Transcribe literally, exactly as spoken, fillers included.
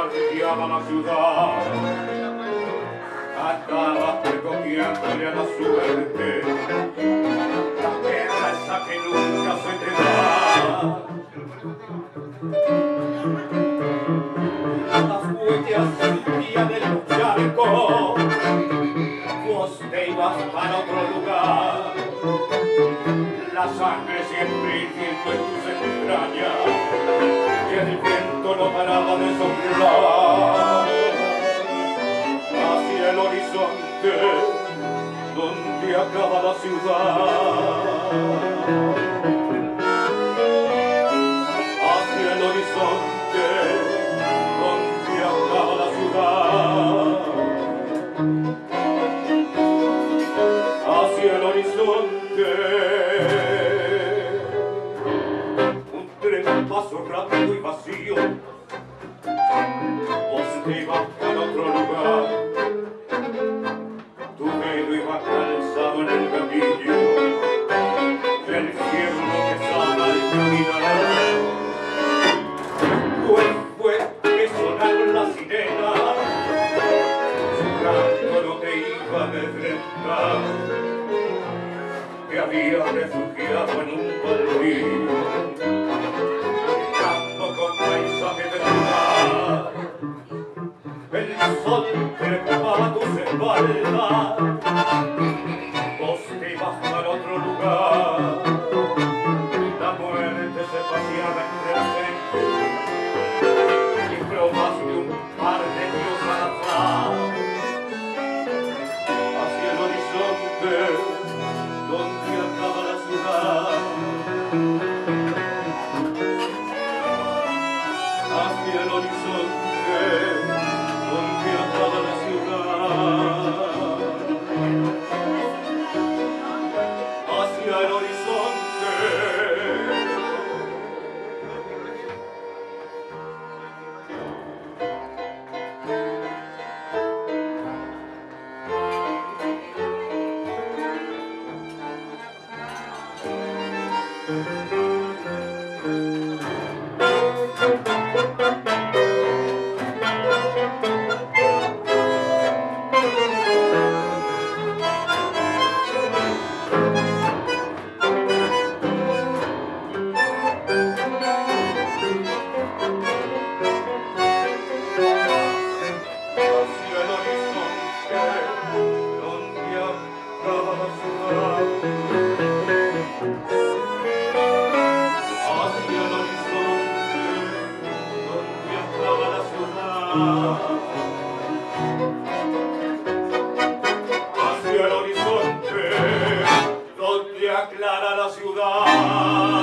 bardeaba la ciudad, andaba recogiéndole a la suerte, la guerra esa que nunca se te da. Las huellas sentían en los charcos, vos te ibas para otro lugar, la sangre siempre hirviendo en tus entrañas, y el viento no paraba de soplar hacia el horizonte donde acaba la ciudad, hacia el horizonte donde acaba la ciudad, hacia el horizonte. Un paso rápido y vacío, vos te ibas para otro lugar, tu velo iba calzado en el gatillo y el fierro que sana al caminar. ¿Cuál fue que sonaron las sirenas? Su canto no te iba a amedrentar, que había refugiado en un baldío, el sol trepaba tus espaldas, vos te ibas para otro lugar, la muerte se paseaba entre la gente y probaste un par de dios al azar, hacia el horizonte donde acaba la ciudad, hacia el horizonte donde acaba la ciudad, hacia el horizonte. Hacia el horizonte donde aclara la ciudad.